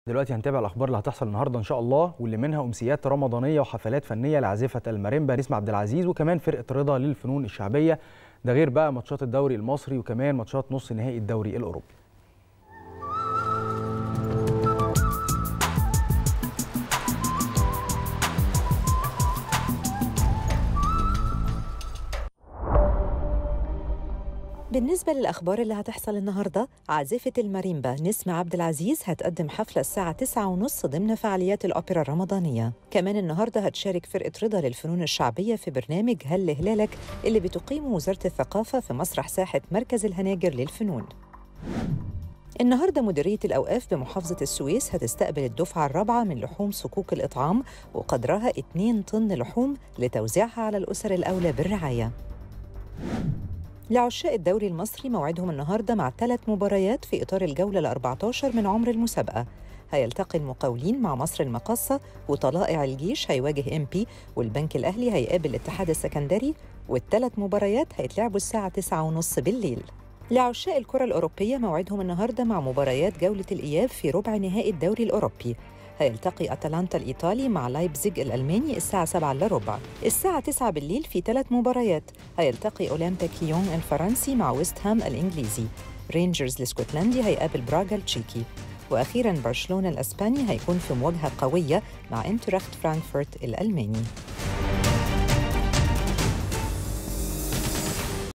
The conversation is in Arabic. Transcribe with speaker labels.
Speaker 1: دلوقتي هنتابع الاخبار اللي هتحصل النهارده ان شاء الله، واللي منها امسيات رمضانيه وحفلات فنيه لعازفه الماريمبا نسمة عبد العزيز، وكمان فرقه رضا للفنون الشعبيه. ده غير بقى ماتشات الدوري المصري وكمان ماتشات نص نهائي الدوري الاوروبي.
Speaker 2: بالنسبة للأخبار اللي هتحصل النهاردة، عازفة الماريمبا نسمة عبد العزيز هتقدم حفلة الساعة 9:30 ضمن فعاليات الأوبرا الرمضانية. كمان النهاردة هتشارك فرقة رضا للفنون الشعبية في برنامج هل هلالك اللي بتقيمه وزارة الثقافة في مسرح ساحة مركز الهناجر للفنون. النهاردة مديرية الأوقاف بمحافظة السويس هتستقبل الدفعة الرابعة من لحوم صكوك الإطعام وقدرها 2 طن لحوم لتوزيعها على الأسر الأولى بالرعاية. لعشاق الدوري المصري موعدهم النهاردة مع 3 مباريات في إطار الجولة ال14 من عمر المسابقة. هيلتقي المقاولين مع مصر المقاصة، وطلائع الجيش هيواجه إمبي، والبنك الأهلي هيقابل الاتحاد السكندري، والثلاث مباريات هيتلعبوا الساعة 9:30 بالليل. لعشاق الكرة الأوروبية موعدهم النهاردة مع مباريات جولة الإياب في ربع نهائي الدوري الأوروبي. هيلتقي أتلانتا الإيطالي مع لايبزيج الألماني الساعة 7:15. الساعة 9 بالليل في 3 مباريات، هيلتقي أولمبيك ليون الفرنسي مع ويست هام الإنجليزي، رينجرز الاسكتلندي هيقابل براغا التشيكي، وأخيراً برشلونة الأسباني هيكون في مواجهة قوية مع انتراخت فرانكفورت الألماني.